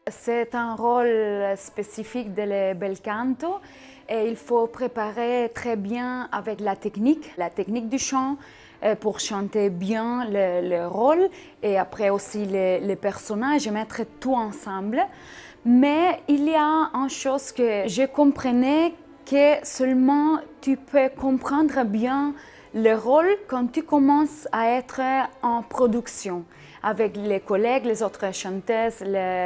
C'est un rôle spécifique de le bel canto et il faut préparer très bien avec la technique du chant pour chanter bien le rôle et après aussi les personnages et mettre tout ensemble. Mais il y a une chose que je comprenais que seulement tu peux comprendre bien le rôle quand tu commences à être en production avec les collègues, les autres chanteuses,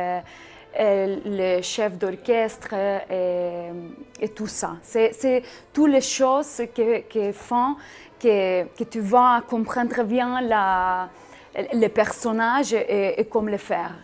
le chef d'orchestre et tout ça. C'est toutes les choses qui font que tu vas comprendre bien les personnages et comment le faire.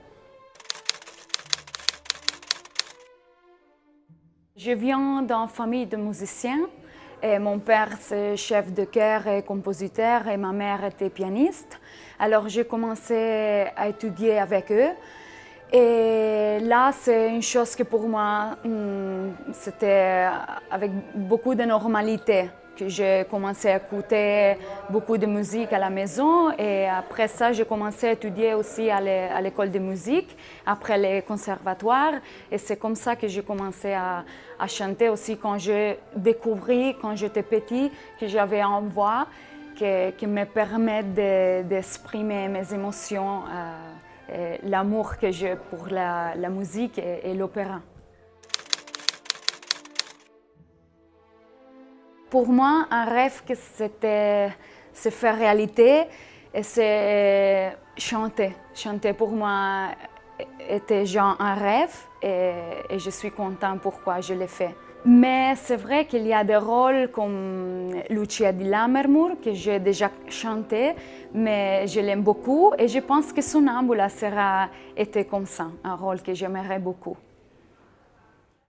Je viens d'une famille de musiciens. Et mon père, c'est chef de chœur et compositeur, et ma mère était pianiste. Alors, j'ai commencé à étudier avec eux. Et là, c'est une chose que pour moi, c'était avec beaucoup de normalité que j'ai commencé à écouter beaucoup de musique à la maison. Et après ça, j'ai commencé à étudier aussi à l'école de musique, après les conservatoires. Et c'est comme ça que j'ai commencé à chanter aussi quand j'ai découvert, quand j'étais petite, que j'avais une voix qui me permet d'exprimer mes émotions, l'amour que j'ai pour la musique et l'opéra. Pour moi, un rêve que c'était se faire réalité et c'est chanter. Chanter pour moi était genre un rêve et je suis contente pourquoi je l'ai fait. Mais c'est vrai qu'il y a des rôles comme Lucia di Lammermoor que j'ai déjà chanté, mais je l'aime beaucoup et je pense que Sonnambula sera été comme ça, un rôle que j'aimerais beaucoup.